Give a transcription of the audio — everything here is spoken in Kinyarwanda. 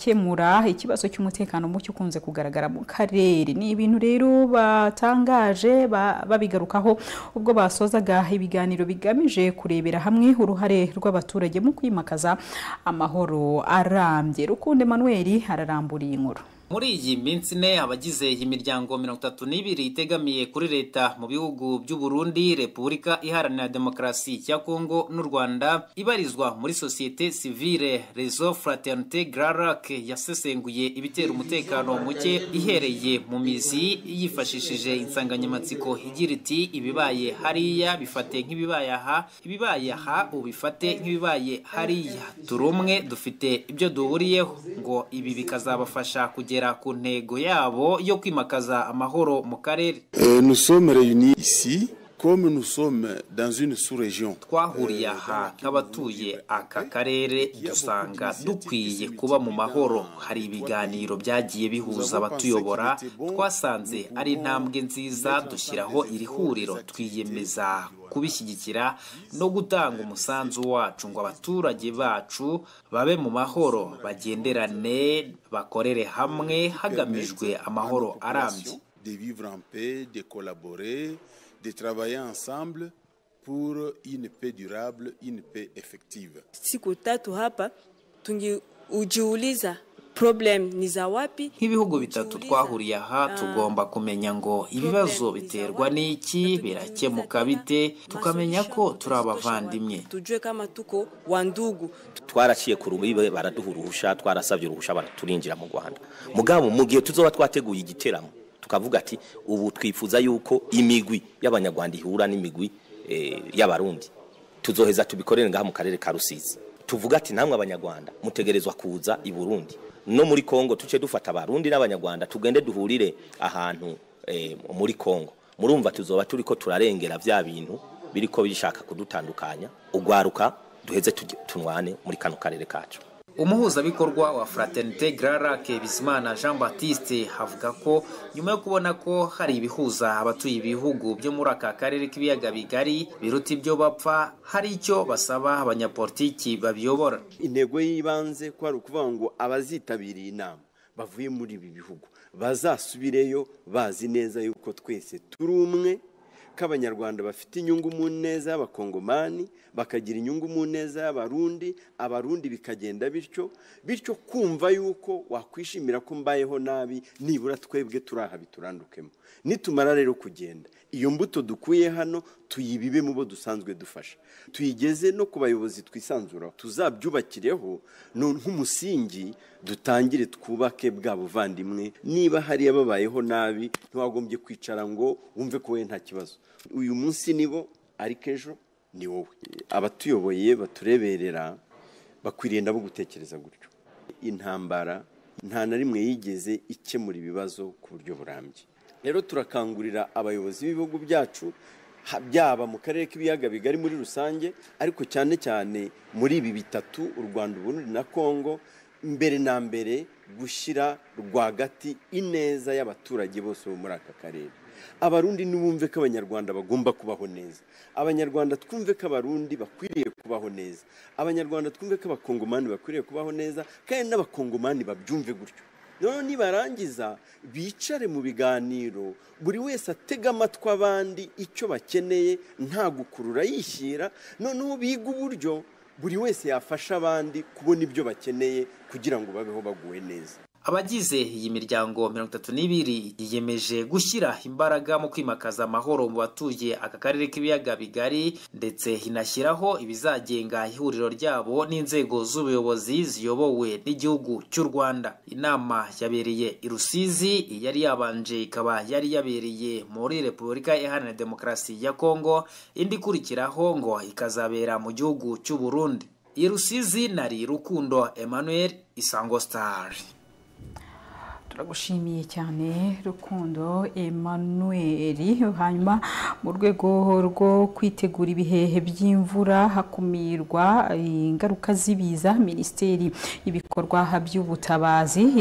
gukemura ikibazo cy'umutekano muke ukunze kugaragara mu karere. Ni ibintu rero batangaje babigarukaho ubwo basozaga ibiganiro bigamije kurebera hamwe uruhare rw'abaturage mu kwimakaza amahoro arambye. Rukundo Emmanuel araramburiye inkuru. Muri iyi minsi ne abagize imiryango 32 itegamiye kuri leta mu bihugu by'u Burundi, Repubulika Iharanira Demokarasi ya Kongo n'u Rwanda ibarizwa muri societe civile Réseau Fraternité Grand Lac yasesenguye ibitera umutekano muke ihereye mu mizi yifashishije insanganyamatsiko igira iti ibibaye hariya bifate nk'ibibaye aha, ibibaye aha ubifate nk'ibibaye hariya, turumwe dufite ibyo duhuriyeho ngo ibi bikazabafasha kugera ku ntego yabo yo kwimakaza amahoro mu karere. Nous sommes réunis ici comme nous sommes dans une sous-région. Twahuriye aha nk'abatuye aka karere dusanga dukwiye kuba mu mahoro. Hari ibiganiro byagiye bihuza abatuyobora, twasanze ari intambwe nziza dushyiraho iri huriro, twiyemeza kubishyigikira no gutanga umusanzu wacu ngo abaturage bacu babe mu mahoro, bagenderane, bakorere hamwe hagamijwe amahoro arambye. De vivre en paix, de collaborer, de travailler ensemble pour une paix durable, une paix effective. Siku tatu hapa tungiujiuliza problem ni za wapi. Nk'ibihugu bitatu twahuriye aha tugomba kumenya ngo ibibazo biterwa n'iki, birakemuka bite, tukamenya ko turi abavandimwe. Tujue kama tuko wandugu. Twaraciye ku rubibe baraduhuruhusha, twarasabye uruhusha baraturinjira mu Rwanda. Mugabo mu gihe tuzoba twateguye igiteramo tukavuga ati ubu twifuza yuko imigwi y'abanyarwanda ihura n'imigwi y'abarundi, tuzoheza tubikorere ngaha mu karere ka Rusizi. Tuvuga ati namwe abanyarwanda mutegerezwa kuza i Burundi no muri Kongo, tuce dufata abarundi n'abanyarwanda tugende duhurire ahantu muri Kongo. Murumva tuzoba turiko turarengera vya bintu biriko bishaka kudutandukanya, ugwaruka duheze tunwane muri kano karere kacu. Umuhuzabikorwa wa Fraternité Grand Lac Bizimana Jean Baptiste havuga ko nyuma yo kubona ko hari ibihuza abatuye ibihugu byo muri aka karere k'ibiyaga bigari biruta ibyo bapfa, hari icyo basaba abanyapolitiki babiyobora. Intego yibanze ko ari ukuvuga ngo abazitabiriye inama bavuye muri ibi bihugu bazasubireyo bazi neza yuko twese turi umwe, k'abanyarwanda bafite inyungu mu neza y'abakongomani, bakagira inyungu mu neza y'abarundi, abarundi bikagenda bityo kumva yuko wakwishimira ko mbayeho nabi, nibura twebwe turaha biturandukemo. Nitumara rero kugenda iyo mbuto dukuye hano tuyibibe mu bo dusanzwe dufasha, tuyigeze no ku bayobozi twisanzura, tuzabyubakireho nk'umusingi, dutangire twubake bwa buvandimwe. Niba hari ababayeho nabi ntiwagombye kwicara ngo wumve ko we nta kibazo. Uyu munsi nibo ariko ejo ni wowe. Abatuyoboye batureberera bakwiriye nabo gutekereza gutyo. Intambara nta na rimwe yigeze ikemura ibibazo ku buryo burambye. Rero turakangurira abayobozi b'ibihugu byacu, byaba mu karere k'ibiyaga bigari muri rusange, ariko cyane cyane muri ibi bitatu, u Rwanda, Burundi na Kongo, mbere na mbere gushyira rwagati ineza y'abaturage bose bo muri aka karere. Abarundi nibumve ko abanyarwanda bagomba kubaho neza, abanyarwanda twumve ko abarundi bakwiriye kubaho neza, abanyarwanda twumve ko abakongomani bakwiriye kubaho neza, kandi n'abakongomani babyumve gutyo. None nibarangiza bicare mu biganiro, buri wese atega amatwi abandi icyo bakeneye, nta gukurura yishyira, noneho biga uburyo buri wese yafasha abandi kubona ibyo bakeneye kugira ngo babeho baguwe neza. Abagize iyi miryango 32 yiyemeje gushyira imbaraga mu kwimakaza amahoro mu batuye aka karere k'ibiyaga bigari, ndetse hinashyiraho ibizagenga ihuriro ryabo n'inzego z'ubuyobozi ziyobowe n'igihugu cy'u Rwanda. Inama yabereye i Rusizi, yari yabanje ikaba yari yabereye muri Repubulika Iharanira Demokarasi ya Kongo, indi kurikiraho ngo ikazabera mu gihugu cy'u Burundi. I Rusizi nari Rukundo Emmanuel, Isango Star. Turagushimiye cyane Rukundo Emmanuel. Hanyuma mu rwego rwo kwitegura ibihe by'imvura hakumirwa ingaruka z'ibiza, Minisiteri y'ibikorwa by'ubutabazi